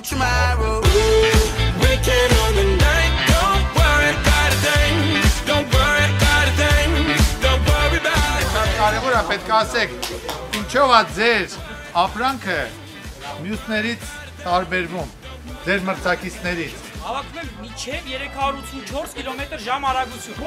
tomorrow. Weekend on the night. Don't worry about a thing. Don't worry about a thing. Don't worry about it. Կարևոր է պետք է ասեք, ինչով է ձեր ապրանքը մյուսներից տարբերվում, ձեր մրցակիցներից։ Հավաքում եմ միջև 384 կմ/ժ արագություն։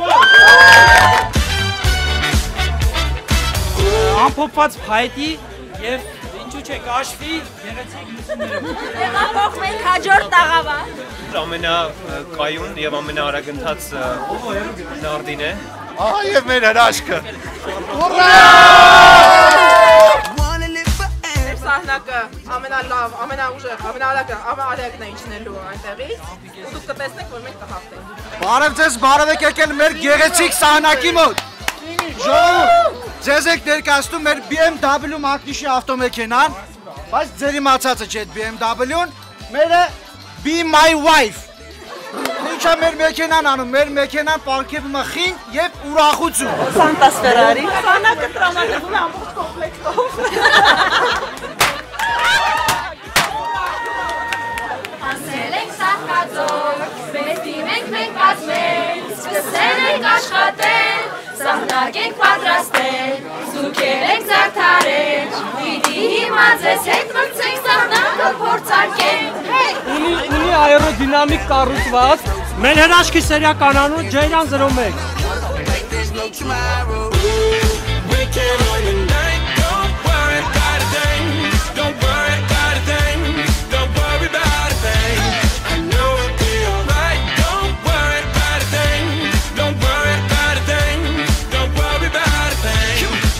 Ամփոփված փայտի եւ ինչու՞ չէ կաշվի գեղեցիկ լուսինները։ Տեղափոխում ենք հաջորդ տաղավար։ Ամենակայուն եւ ամենաարագընթաց նարդին է։ Ահա եւ մեր հրաշքը։ Ուռա! Սահնակը ամենալավ, ամենաուժեղ, ամենալակը, ամենալակն է իջնելու այնտեղից ու դուք կտեսնեք, որ մենք կհաղթենք։ Բարև ձեզ, բարև եք եկել մեր գեղեցիկ սահնակի մոտ։ Ժողովուրդ, ձեզ եք ներկայացնում մեր BMW մակնիշի ավտոմեքենան, բայց ձեր իմացածը չէ այդ BMW-ն, մերը Be My Wife։ Ինչ է մեր մեքենան անում, մեր մեքենան պարգևում է խինդ և ուրախություն։ Սանտաս Ֆերարի։ Սահնակը տրամադրվում է ամբողջ կոմպլեկտով։ Ասել ենք սահկածով, բերտիմ ենք մենք կազմել, սկսել ենք աշխատել, սահնակ ենք պատրաստել, զուգեր ենք զարդարել, պիտի հիմա ձեզ հետ մրցենք սահնակը փորձարկենք։ Ունի աերոդինամիկ կառուցված, մեր հրաշքի սերիական անուն Ջեյրան 01։ There's no tomorrow. Weekend on the night. Don't worry about a thing. Don't worry about a thing. Don't worry about a thing. I know it'll be alright. Don't worry about a thing. Don't worry about a thing. Don't worry about a thing.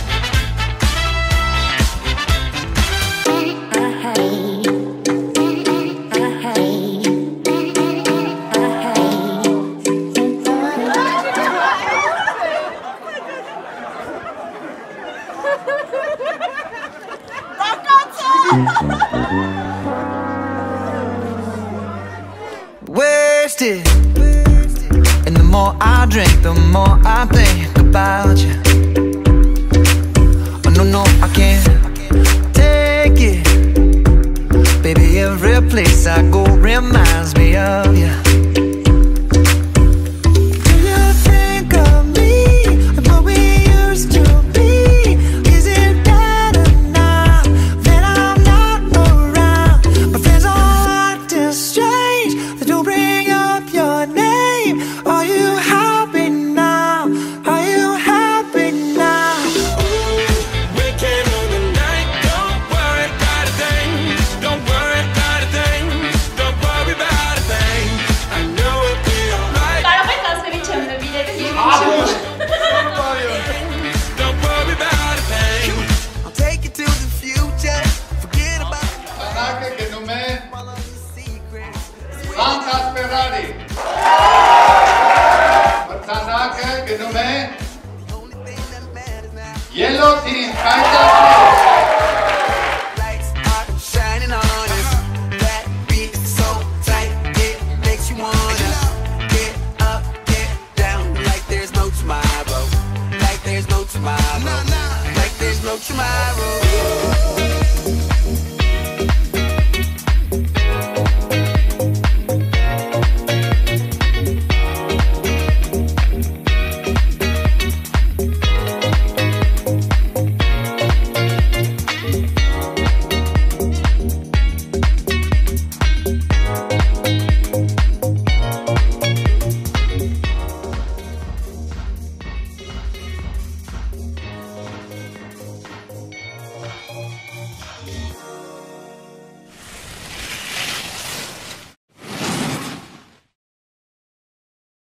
Wasted. And the more I drink, the more I think about you. Oh no, no, I can't take it. Baby, every place I go reminds me of you. Do you think of me and what we used to be? Is it better now that I'm not around? My friends all acting strange. They don't bring up your name. Are you happy now? Are you happy now? Weekend on the night. Don't worry about a thing. Don't worry about a thing. Don't worry about a thing. I know it'll be alright. Կարող եք ասել ինչ եմ նվիրել եւ Don't worry about a thing. I'll take you to the future. Forget about Սահնակը գնում է Սանտաս Ֆերարի։ Մրցանակը գնում է Yellow Team,